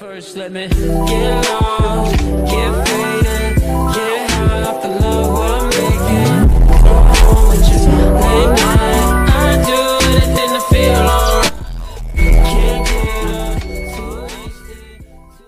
First, let me get lost, get faded, get high off the love we're making. Go home with you late night. I do anything to feel alright. Can't get up, too wasted.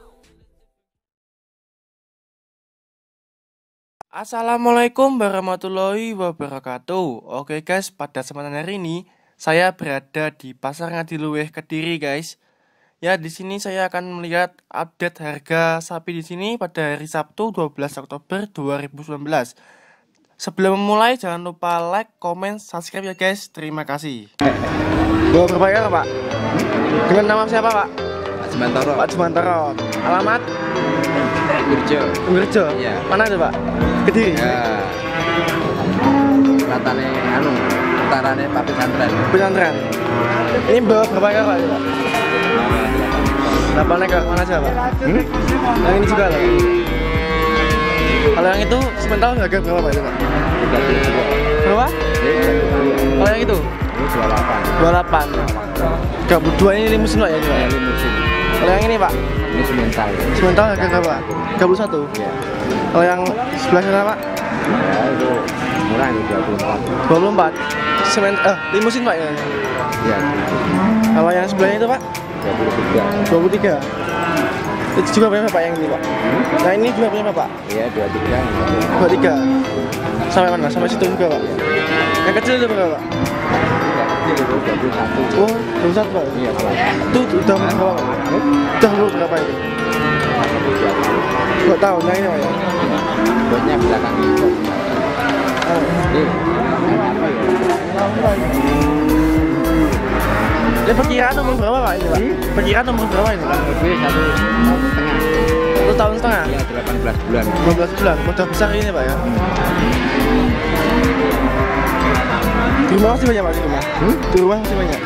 Assalamualaikum warahmatullahi wabarakatuh. Oke guys, pada kesempatan hari ini saya berada di Pasar Ngadiluwih Kediri guys. Ya, di sini saya akan melihat update harga sapi di sini pada hari Sabtu 12 Oktober 2019. Sebelum memulai jangan lupa like, comment, subscribe ya guys. Terima kasih. Bawa berapa ya Pak? Dengan nama siapa Pak? Pak Jumantoro. Pak Jumantoro. Alamat? Gurjo. Iya. Mana itu Pak? Kediri. Ya. Utarane Pak Pesantren. Pesantren. Ini bawa berapa ekor Pak? 8 ekor, mana aja Pak? Yang ini juga loh. Kalau yang itu sementara harga berapa Pak itu Pak? Berapa? Kalau yang itu? 28. 32 ini limusin Pak ya? Limusin. Kalau yang ini Pak? Ini semental. Sementara harga berapa? 31? Iya. Kalau yang sebelah sana Pak? Ya itu murah ini 24. 24? Limusin Pak ya? Iya. Kalau yang sebelahnya itu Pak? 23. Itu juga punya Bapak yang ini Pak? Nah ini juga punya Bapak? Iya 23. 23. Sampai mana? Sampai situ juga Pak? Yang kecil itu berapa Pak? Itu 21. Oh 21 Pak? Iya. Itu udah berapa Pak? Udah lu berapa itu? 2 tahun, nah ini Pak ya? Buatnya belakang itu. Ini apa ya? Ini perkiraan umur berapa Pak ini Pak? Perkiraan umur berapa ini Pak? Lebih 1 tahun setengah? Iya 18 bulan. 12 bulan, udah besar ini Pak ya? Di rumah masih banyak Pak di rumah? Di rumah masih banyak?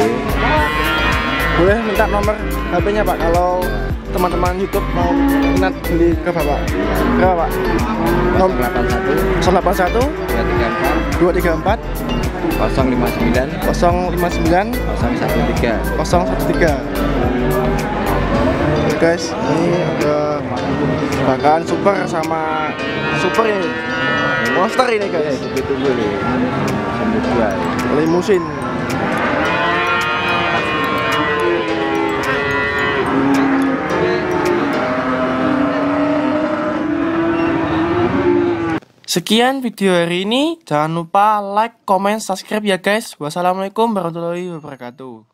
Boleh minta nomor HP-nya Pak kalau teman-teman YouTube mau minat beli ke Bapak? Berapa Pak? 081 081 234 234 059 059 013. 013. Oke guys, ini ada bakalan super sama super ini monster ini guys. Begitu boleh. Sambil jual. Limusin. Sekian video hari ini. Jangan lupa like, comment, subscribe ya guys. Wassalamualaikum warahmatullahi wabarakatuh.